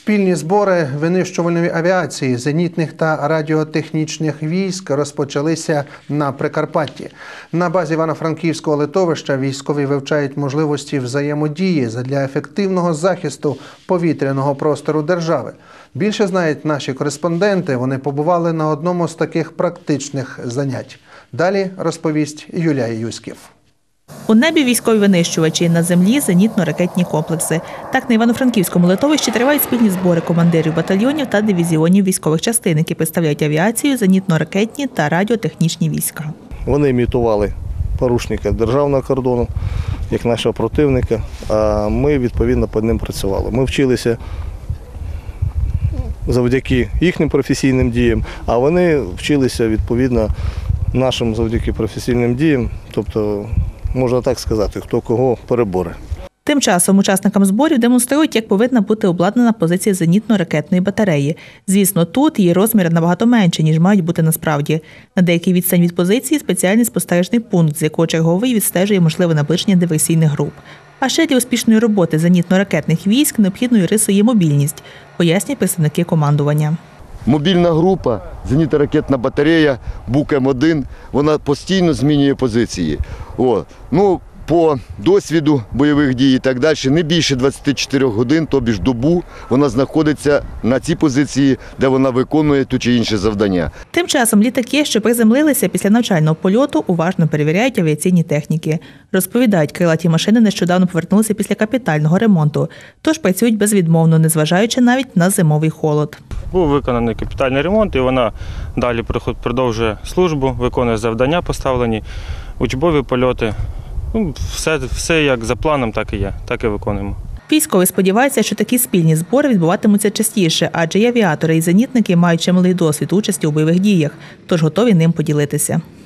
Спільні збори винищувальної авіації, зенітних та радіотехнічних військ розпочалися на Прикарпатті. На базі Івано-Франківського литовища військові вивчають можливості взаємодії задля ефективного захисту повітряного простору держави. Більше знають наші кореспонденти, вони побували на одному з таких практичних занять. Далі розповість Юлія Юськів. У небі військові винищувачі, на землі зенітно-ракетні комплекси. Так, на Івано-Франківському литовищі тривають спільні збори командирів батальйонів та дивізіонів військових частин, які представляють авіацію, зенітно-ракетні та радіотехнічні війська. Вони імітували порушника державного кордону, як нашого противника, а ми, відповідно, під ним працювали. Ми вчилися завдяки їхнім професійним діям, а вони вчилися, відповідно, нашим завдяки професійним діям, тобто, можна так сказати, хто кого переборе. Тим часом учасникам зборів демонструють, як повинна бути обладнана позиція зенітно-ракетної батареї. Звісно, тут її розміри набагато менші, ніж мають бути насправді. На деякій відстані від позиції спеціальний спостережний пункт, з якого черговий відстежує можливе наближення диверсійних груп. А ще для успішної роботи зенітно-ракетних військ необхідною рисою є мобільність, пояснюють представники командування. Мобільна група, зенітно-ракетна батарея, БУК М1, вона постійно змінює позиції. По досвіду бойових дій і так далі, не більше 24 годин, тобі ж добу, вона знаходиться на цій позиції, де вона виконує ту чи інше завдання. Тим часом літаки, що приземлилися після навчального польоту, уважно перевіряють авіаційні техніки. Розповідають, крилаті машини нещодавно повернулися після капітального ремонту, тож працюють безвідмовно, незважаючи навіть на зимовий холод. Був виконаний капітальний ремонт, і вона далі продовжує службу, виконує завдання поставлені, учбові польоти. Все як за планом, так і є, так і виконуємо. Військові сподіваються, що такі спільні збори відбуватимуться частіше, адже і авіатори, і зенітники мають чималий досвід участі у бойових діях, тож готові ним поділитися.